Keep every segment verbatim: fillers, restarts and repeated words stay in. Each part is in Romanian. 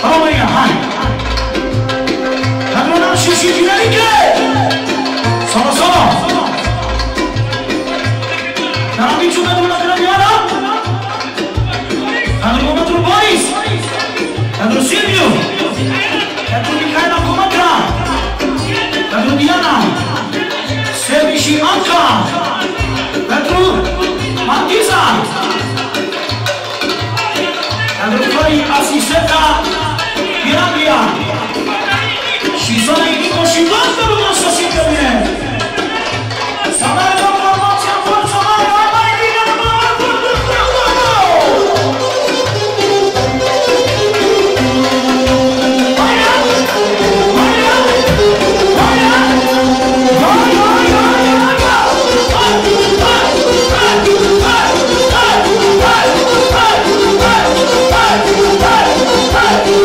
România, hai! Pentru nașii și tineriche! Solo, solo! Dar amiciul pentru la Grădioara? Pentru momentul Boris! Pentru Silviu! Pentru Mihaela Comaca! Pentru Diana! Sebi și Anca! Pentru Martiza! Pentru Flori Asistenta Mirabia! Și Zona Inico și toată lumea să simtă bine! Să mergă formația în forță mare, mai mai bine, mai mai Hey!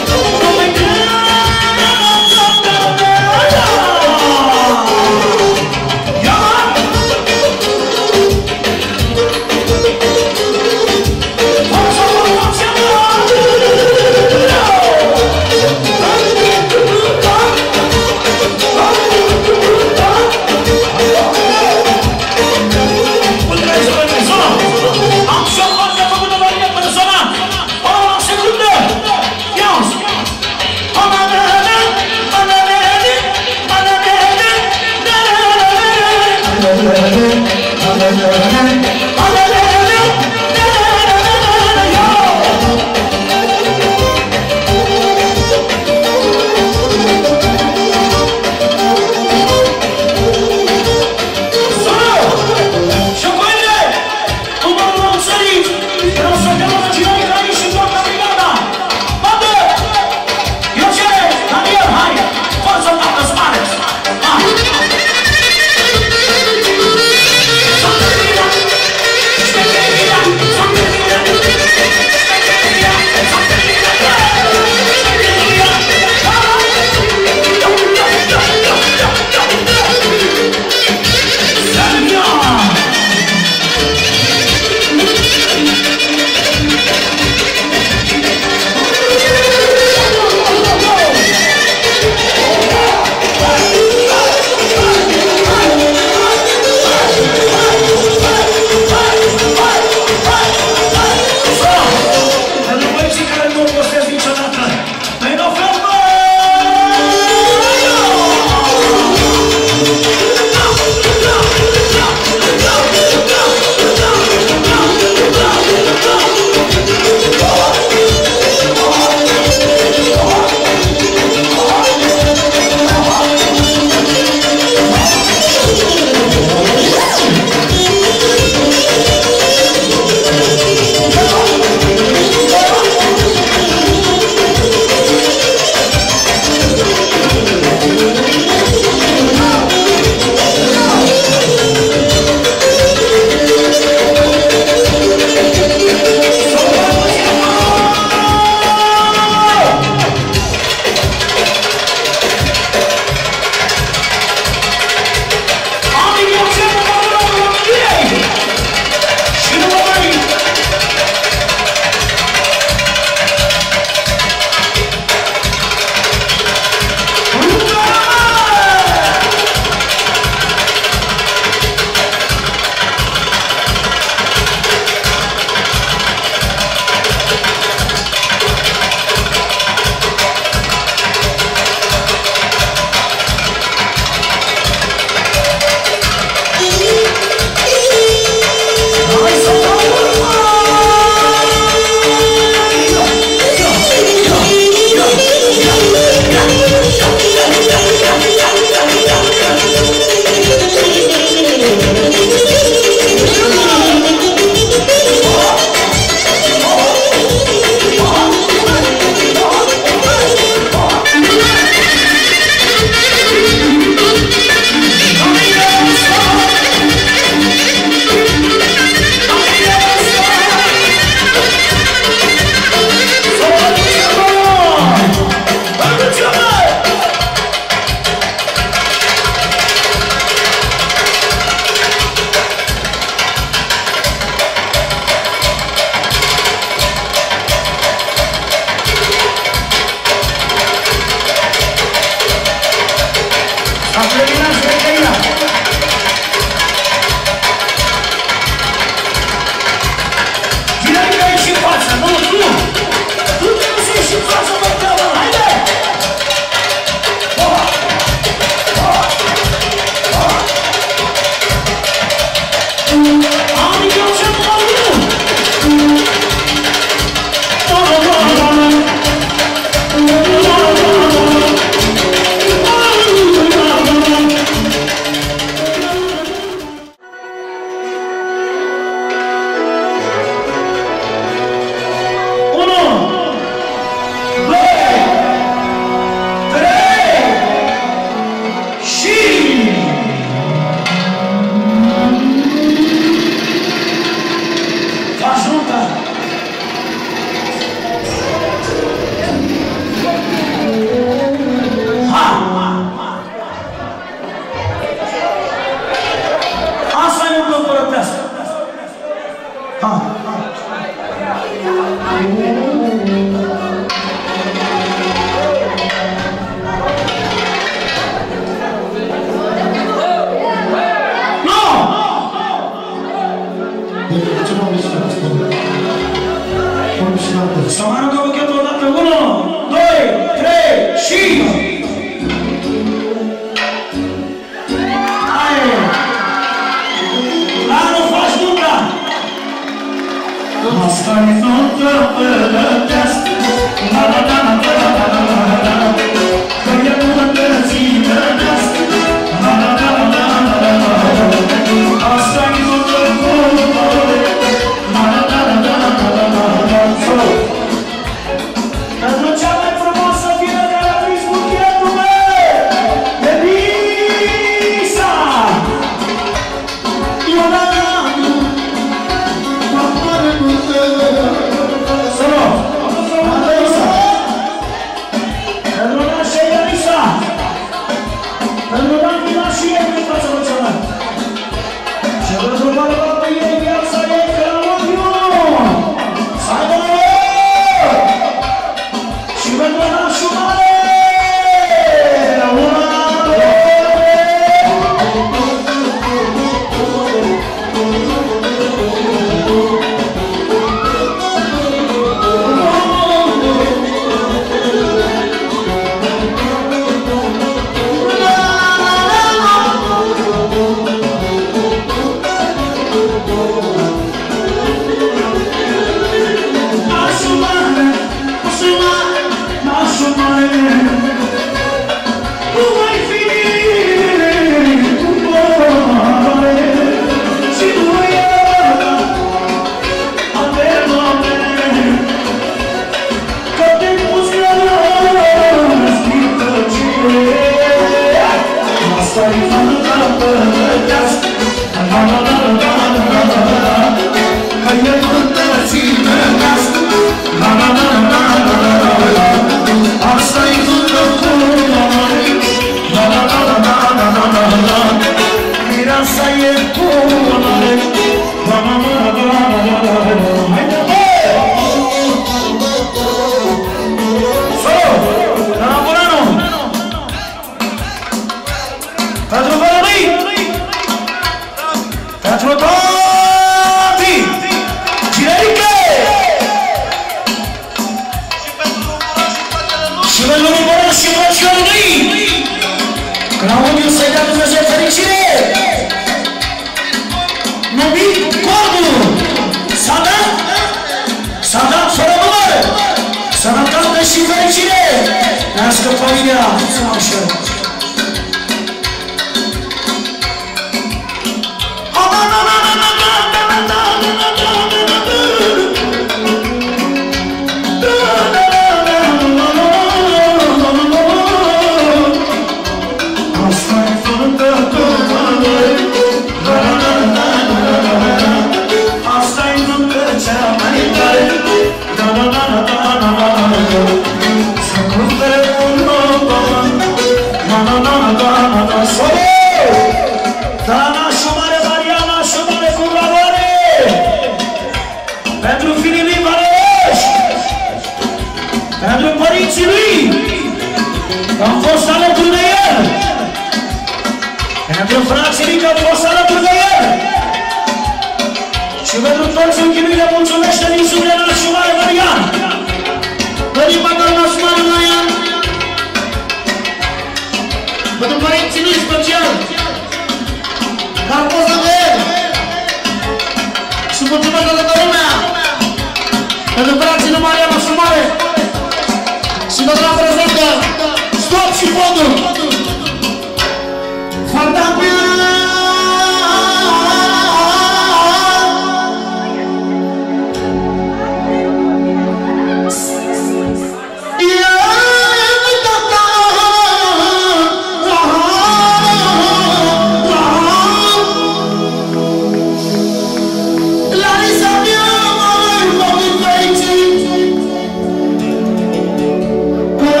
Oh,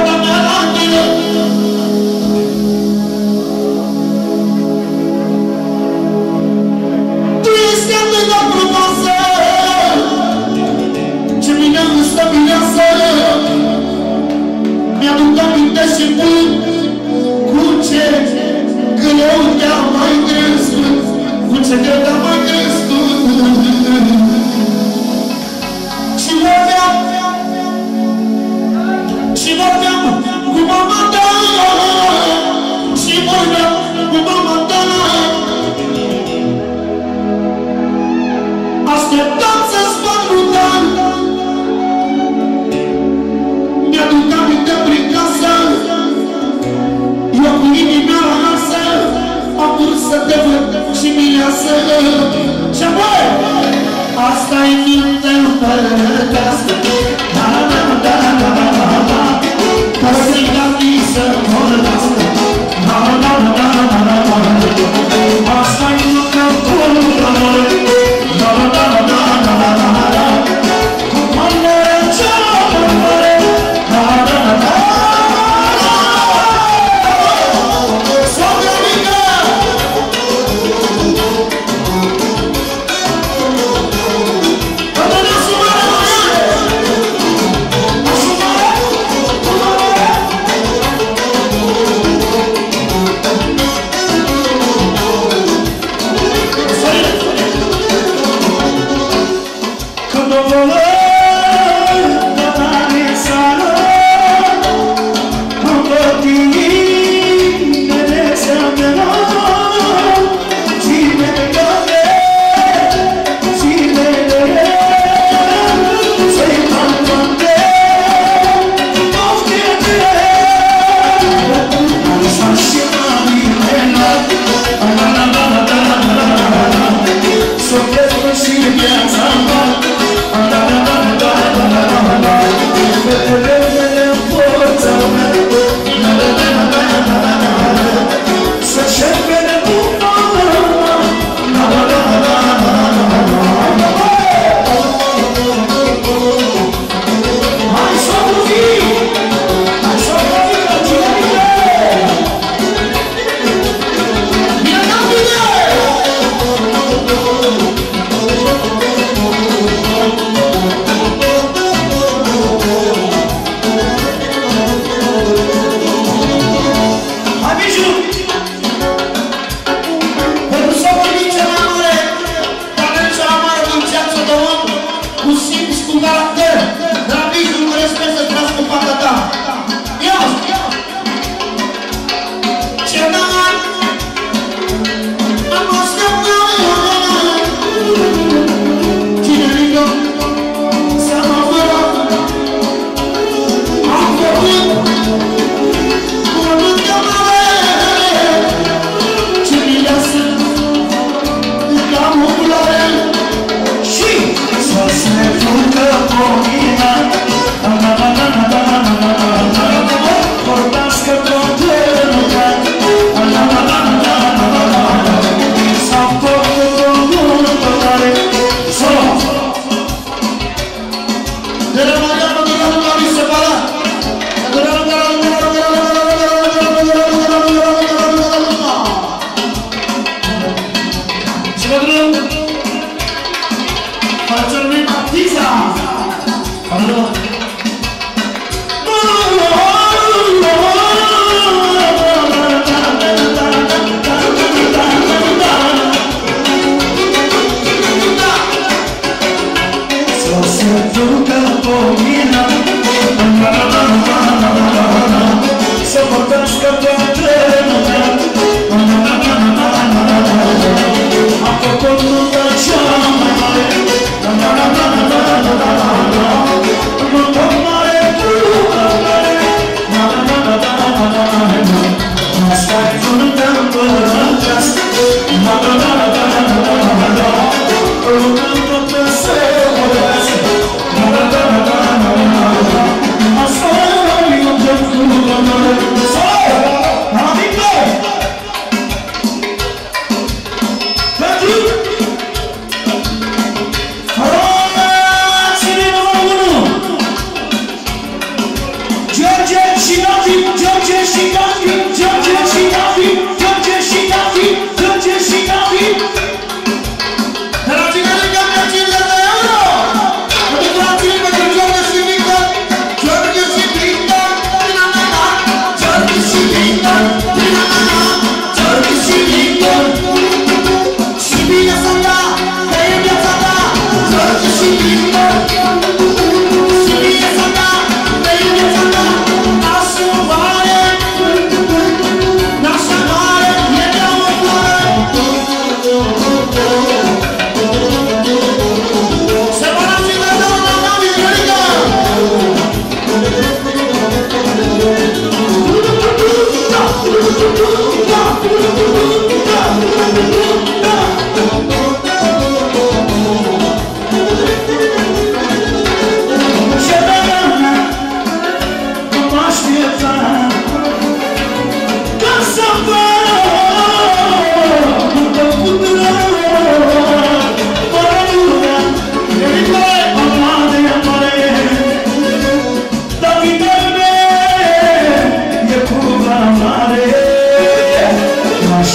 Vamos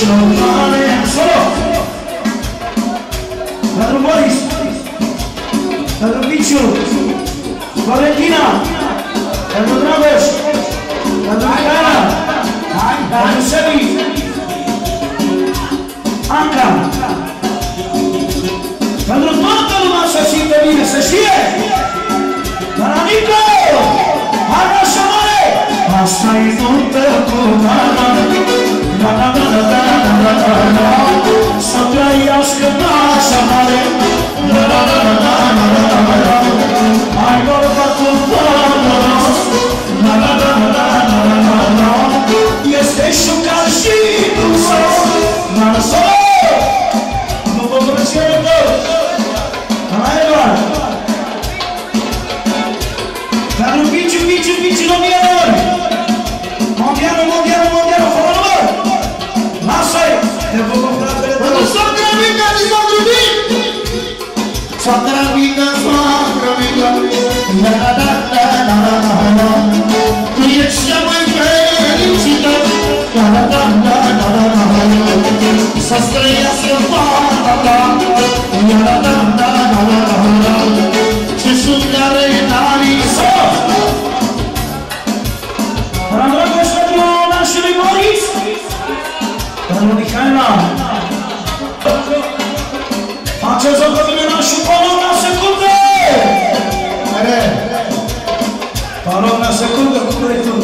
Șovane, solo! Pentru Boris, pentru Piciu, Valentina, pentru Dragoș, pentru Mihaela, pentru Sebi, Anca, pentru toată lumea să simte bine, să știe! Dar amico, hai așa mare! Asta-i nuntă cu mama, la la la la la la la la, să trăiască așa mare, la la la la la la la la, hai bărbatul frumos, la la la la la la la la, este șucar și dulțos, la la solo, nu vă plăcere tău, hai doar, dar un pici, un pici, un pici, nu mie ori, mondiano, mondiano, mondiano, fără număr, lasă-i, te vă compratele tău, soacră mică, soacră mică, soacră mică, soacră mică, la la la la la la la, tu ești cea mai fericită, la la la la la la la la, să-ți trăiască fata ta, la la la la la la la la, ce sunt care n-ai să. Para Dragoș pentru nașului Boris, pentru Mihaela, faceți-o pe mine nașul Palomna secundă! Mere! Palomna secundă, cum vrei tu?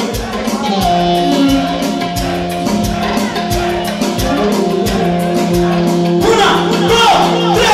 Una, două, trei!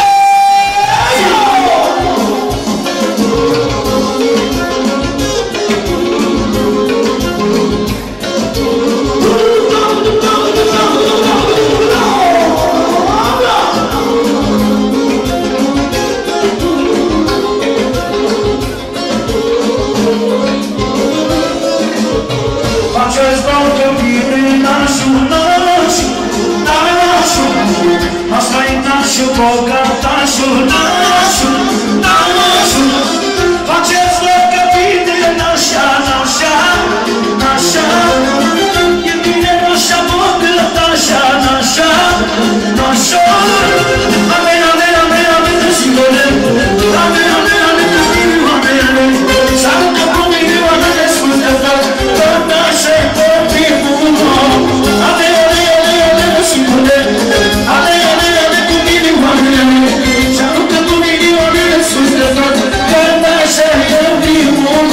Bogatașu, nașu, nașu, faceți loc că vine nașa, nașa, nașa, e bine nașa, bogatașa, nașa, nașa, ame, ame, ame, ame, zilele, ame, ame, ame, cu mine, ame, ame, să aruncă cu mine, ame, de sus de tot, tot nașa-i copilul, ame, ame, ame, ame, zilele, ame, ame, ame, cu mine, ame, ame, și aruncă cu mine, ame, de sus de tot, tot nașa-i copilul,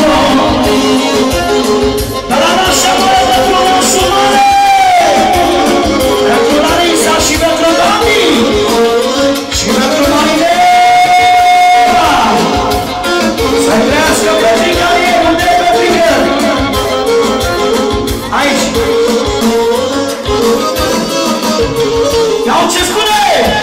dar la nașa mare, pentru nașul mare, pentru Larisa și pentru Dani, și pentru Marinela, să-i trească pe Trigărie, unde e pe Trigări? Aici. Iau ce spune!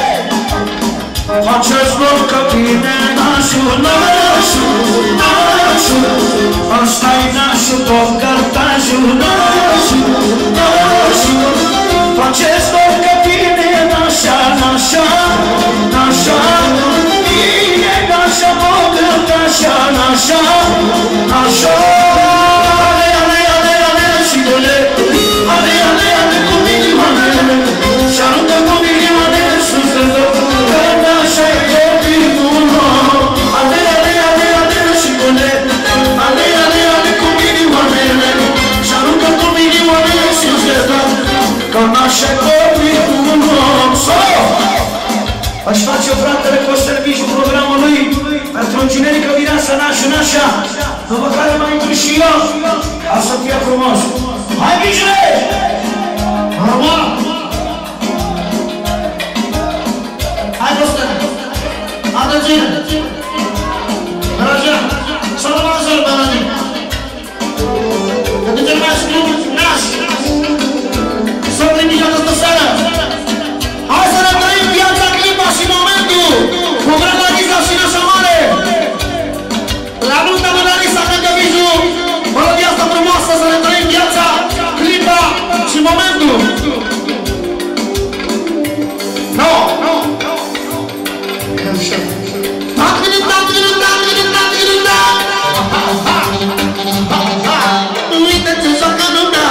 Faceți loc că vine nașul, nașul, nașul, ăsta-i nașul, bogatașul, nașul, nașul, faceți loc că vine nașa, nașa, nașa, vine nașa, bogatașa, nașa, nașa, ale, ale, ale, ale, și dole, ale, ale, ale, cu mine, ale, ale, și aruncă cu mine, ale, sus de tot, că nașa-i copilul, ale, ale, ale, ale, și dole, ale, ale, ale, cu mine, ale, ale, și aruncă cu mine, ale, sus de tot, că nașa-i copilul, solo! Aș face fratele Costel Bișu programul lui pentru un generică vineasă nașu, nașa, după care mai intru și eu, ca să fie frumos. Hai, Bișule! Arma! Hai, Costel! Adă-ține! Dragea! Să nu mă zăr, bărănii! Că te mai scriu naș! Să-mi primiți această seară! Hai să ne trăim viața, clipa și momentul! Cu grada Larisa și nașa mare! La nunta de Larisa Căcăvișu, melodia asta frumoasă, să ne trăim viața, clipa și momentul! No! No! Uite ce joacă lumea!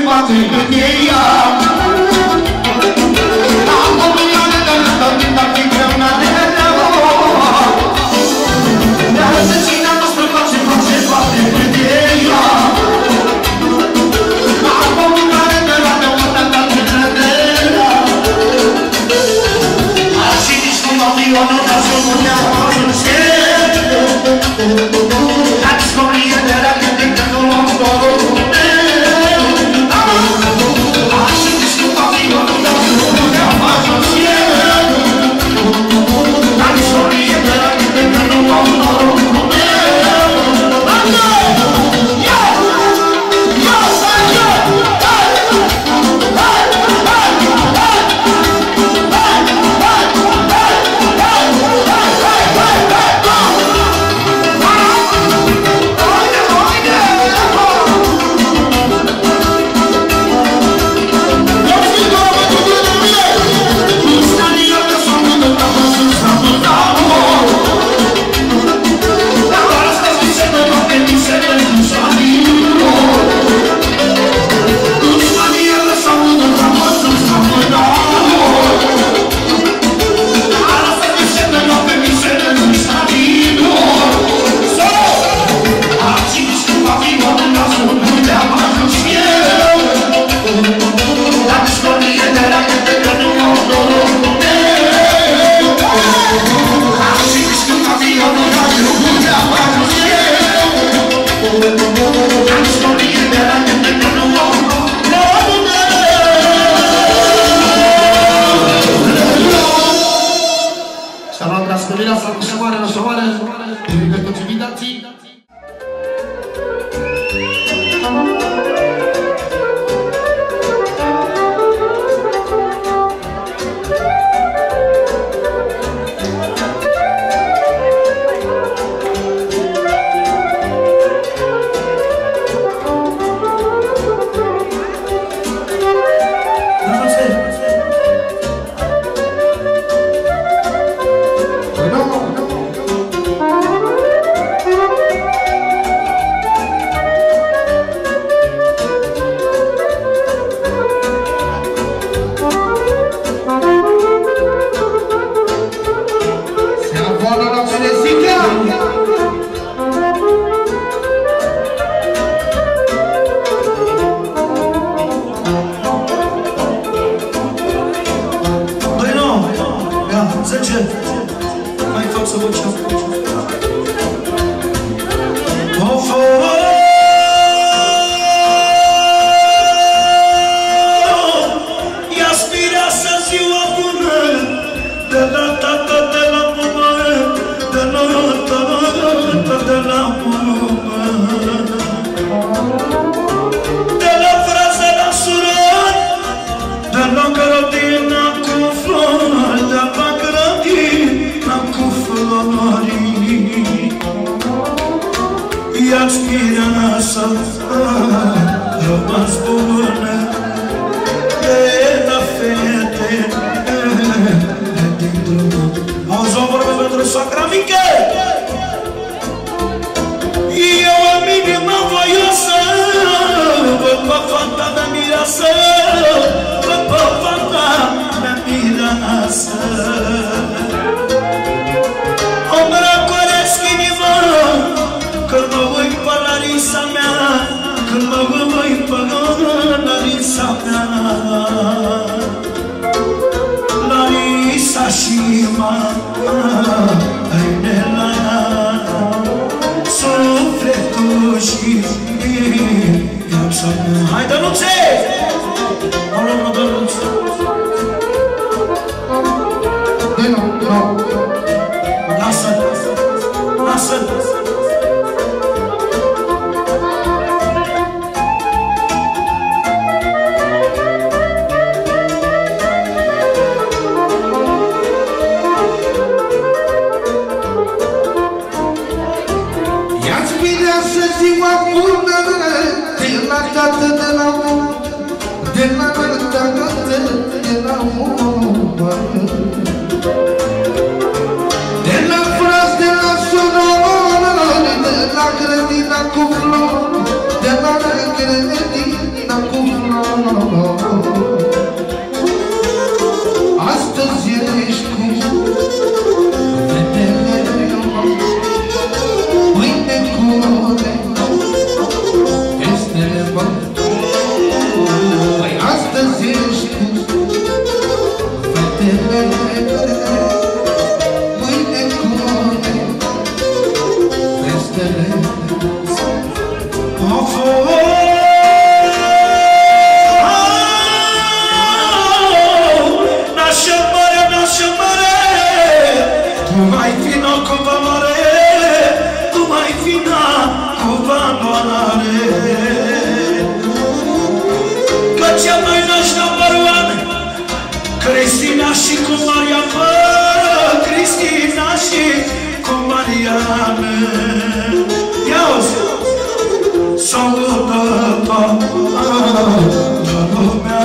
bate cât e ea. Am o milioane de lătări, dar fi greuna de rău. Dar răsăcina noastră face, face, bate cât e ea. Am o milioane de lătări, dar fi greuna de rău. Așa nici cum am milioane, dar să nu ne ajuns. That's for me, that I can think of the long story. I see this new body on the floor, now I don't see it. That's for me, that I can think of the long story. Cristina și cu Mariana, Cristina și cu Mariana. Ia-o-zi! Salută toată lumea,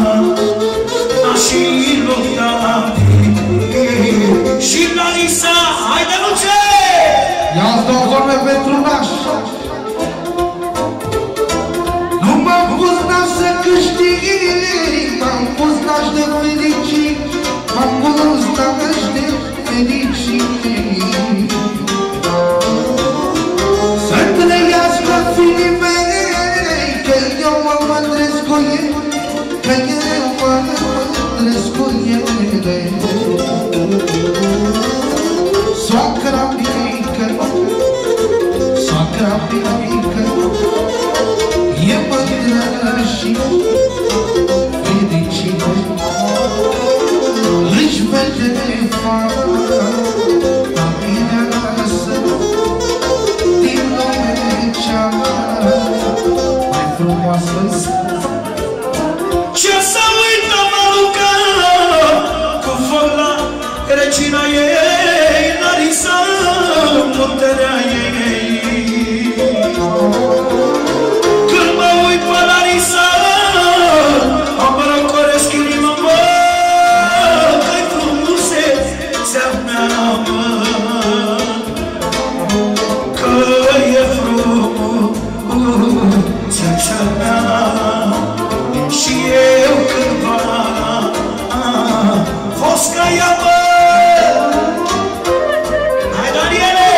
și lumea, și Larisa, haide Luce! Ia-ți două vorbe pentru naș. Nu m-am pus naș să câștig, m-am pus naș de fericit, m-am pus naș de fericit. Să trăiască fiii mei, că eu mă mândresc cu ei, că eu mă mândresc cu ele. Soacra mică, soacra mică, e mândră și fericită. Își vede fata mireasă din lumea cea mai frumoasă. Ce să uită Maluca cu foc la regina ei, Larisa, puterea ei. Când mă uit pe Larisa, mă răcoresc inima, mă, că-i frumusețea mea, mă, că e frumusețea mea. Și eu cândva fost ca ea, mă. Hai, Daniele!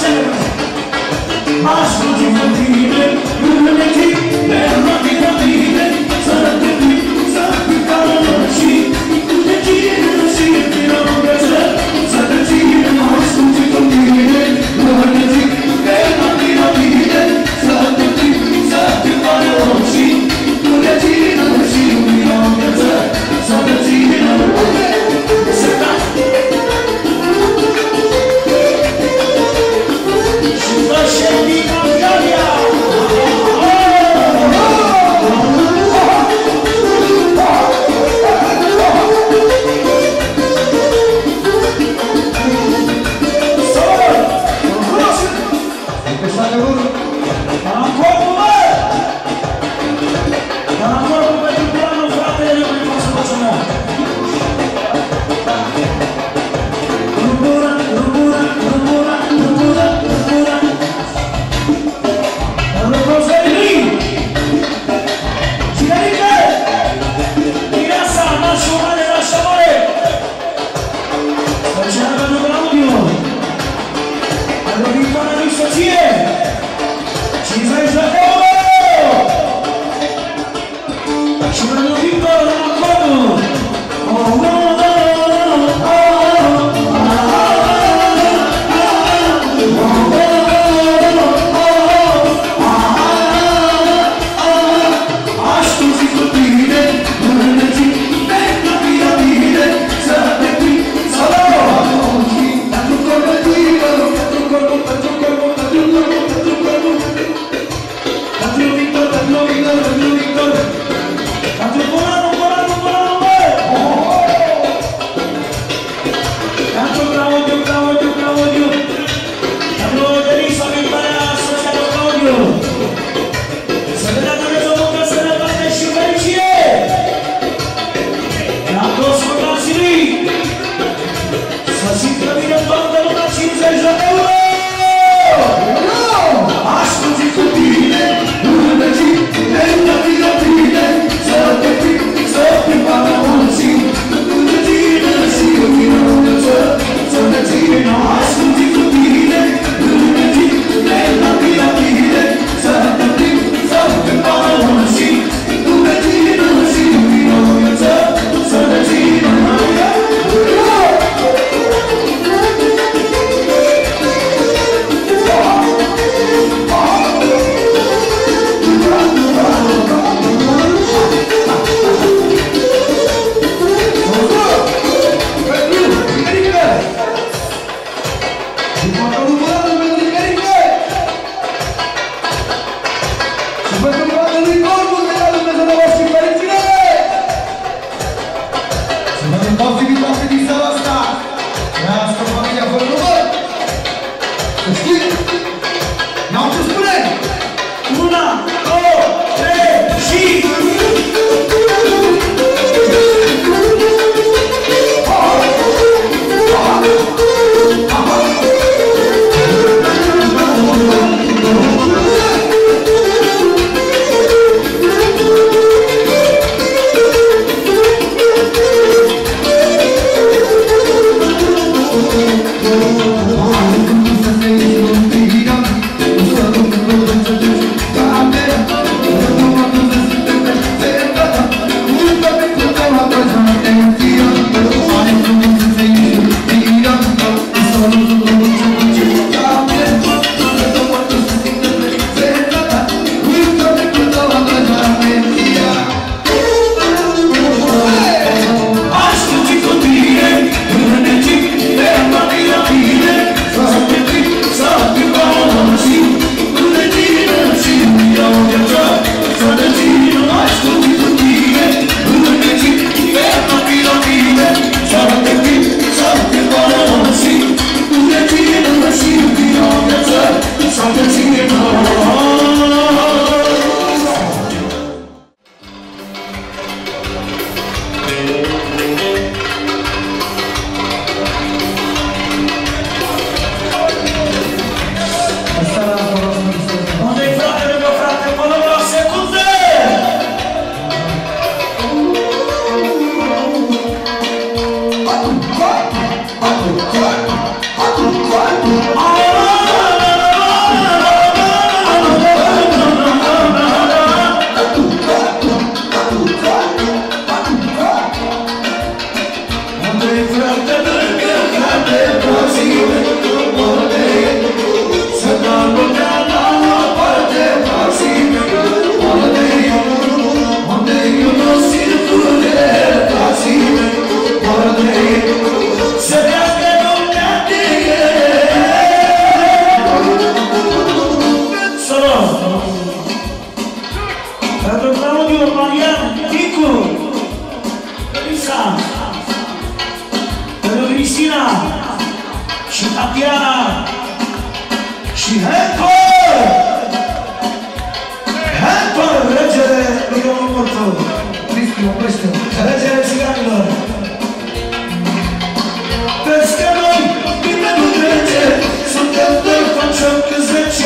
Să te iubi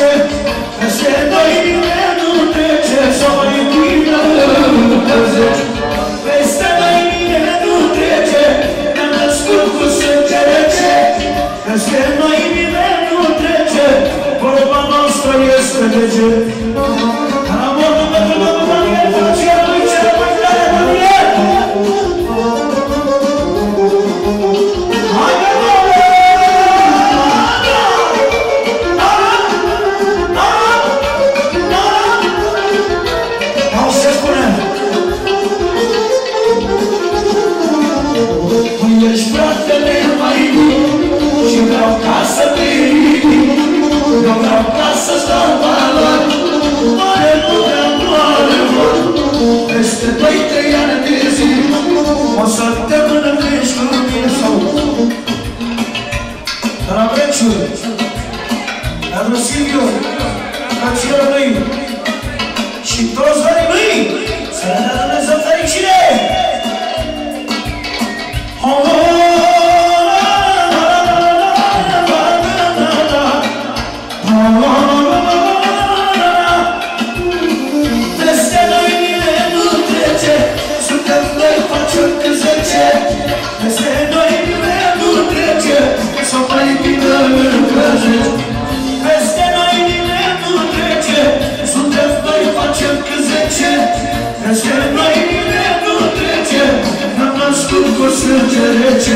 trece, peste noi nimeni nu trece, s-o iubire împăzești. Peste noi nimeni nu trece, ne-am născut cu sânge rece. Peste noi nimeni nu trece, vorba noastră este lege. Amorul pentru Domnul Daniel, facia lui cele mai tare, Daniel! Hai, ești fratele mai bun și vreau ca să te ridic. Eu vreau ca să-ți dau valori, mare nu vreau mare vor. Peste doi, trei ani de zi o să te mănânci cu mine sau la Breciul, la Silviu, fraților lui și toți vării lui, să ne dea Dumnezeu fericire! Peste noi nimeni nu trece, suntem noi facem cât zece. Peste noi nimeni nu trece, s-o mai bine încăjești. Peste noi nimeni nu trece, suntem noi facem cât zece. Peste noi nimeni nu trece, ne-am născut cu sânge rece.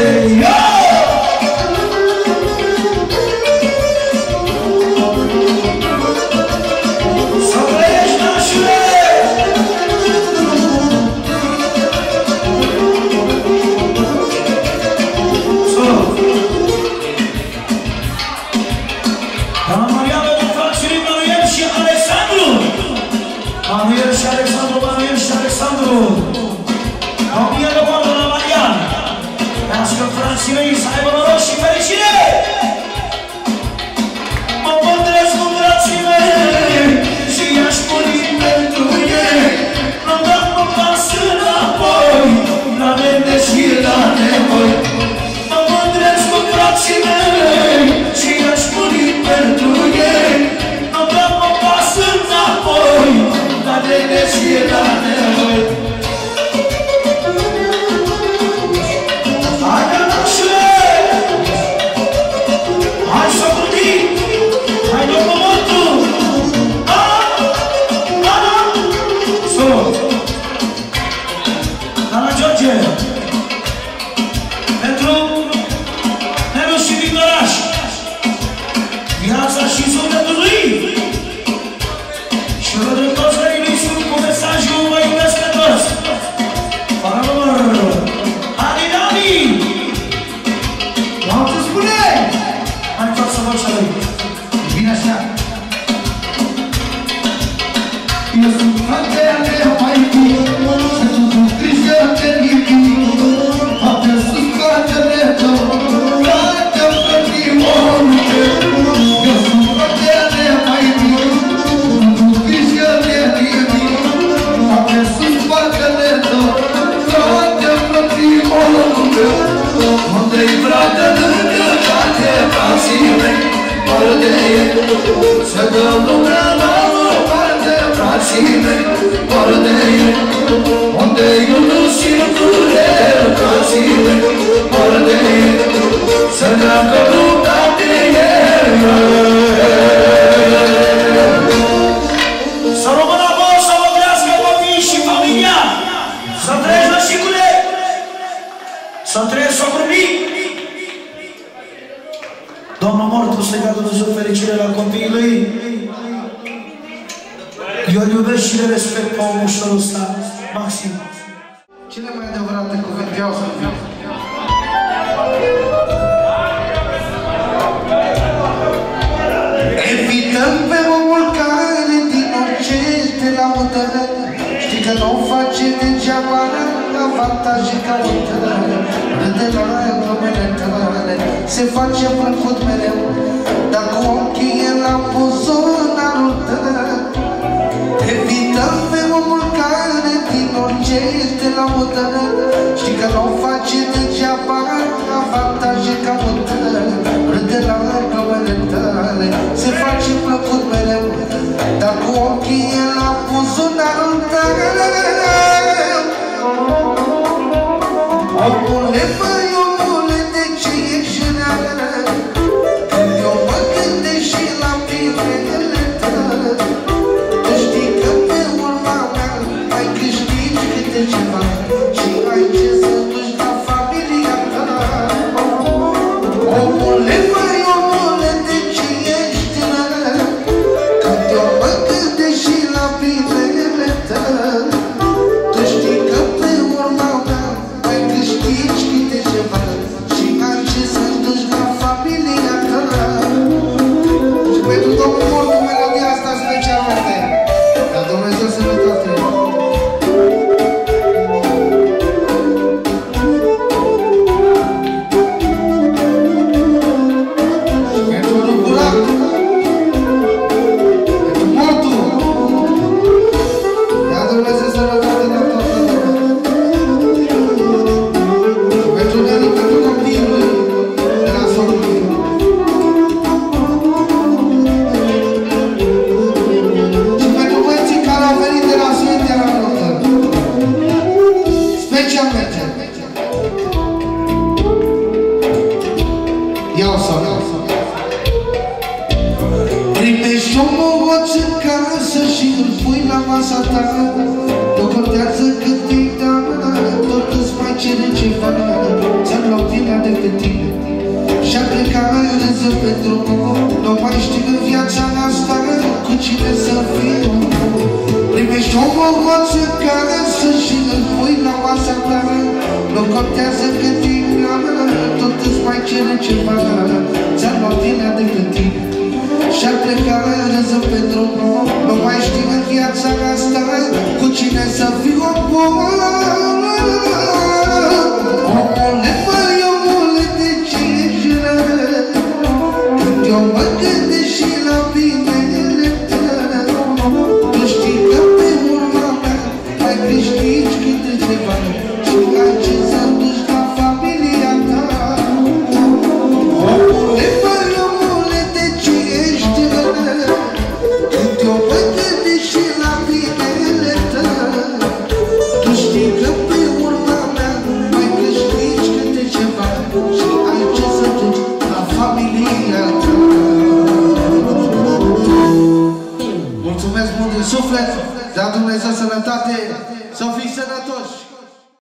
Să trăiești, nașule! Doamna Mariana, de fraților Manuel și Alexandru! Manuel și Alexandru, Manuel și Alexandru! Domnia de oameni la Marian! Vrească frații mei să aibă noroc și fericire! Mă mândresc cu frații mei și i-aș muri pentru ei. Nu-mi dau un pas înapoi, la mine și la nevoi. Mă mândresc cu frații mei și i-aș muri pentru ei. Nu-mi dau un pas înapoi, la mine și la nevoi. Să dăm lumea la o parte, frații mei, fără de ei. Unde eu nu simt durere, frații mei, fără de ei. Să treacă lumea de ei. Să rămână voi, să vă crească copiii și familia. Să trăiești nășicule, să trăiești socrumii. Domnul mortul să-i dea Dumnezeu fericire la copiii lui. Eu îl iubesc și le respect pe omul ușorul ăsta, maxim. Cele mai adevărate cuvinte au să fie. Evităm pe omul care din orice te laudă. Știi că nu o face degeaba, avantaje caută. Râde la glumele tale, se face plăcut mereu. Dacă ochii e la buzunarul tău. Evităm pe omul care din orice te laudă. Știi că nu o face degeaba, avantaje caută. Râde la glumele tale, se face plăcut mereu. ochii la buzunarul tău. Omule, măi, omule, de ce ești rău? Când eu mă gândesc și la binele tău, tu știi că pe urma mea mai câștigi câte ceva și ai ce să duci la familia ta. Omule, măi, omule, de ce ești rău? Când eu mă gândesc și la binele tău, tu știi că pe urma mea mai câștigi câte ceva și ai ce să duci la familia ta. Și pentru Domnul Mortu melodia asta specialmente, ca Dumnezeu sănătate. Pentru Ruculat, pentru Mortu, ca Dumnezeu sănătate de toată lumea. Și pentru Nelu, pentru copiii lui, de la sorul lui. Și pentru băieții care au venit de la Sfântea la notă. Specialmente. Iau sau iau. Primești o moț în casă și îl pui la masa ta. Nu contează cât îi da, tot îți mai cere ceva. Ți-am luat vina decât tine și-a plecat râză pe drum. Nu mai știu în viața asta cu cine să fiu. Primești o moț în casă și îl pui la masa ta. Nu contează cât îi da, tot îți mai cere ceva. Ți-am luat vina decât tine și-a plecat râză pe drum. Nu mai știu în viața asta cu cine să fiu. Omule, măi, omule, de ce ești rău? Când eu mă gândesc și la binele tău, tu știi că pe urma mea mai câștigi câte ceva și ai ce să duci la familia ta. Omule, măi, omule, de ce ești rău? Când eu mă gândesc și la binele tău, tu știi că pe urma mea mai câștigi câte ceva și ai ce să duci la familia ta. Mulțumesc mult din suflet, dea Dumnezeu sănătate, să fii sănătoși!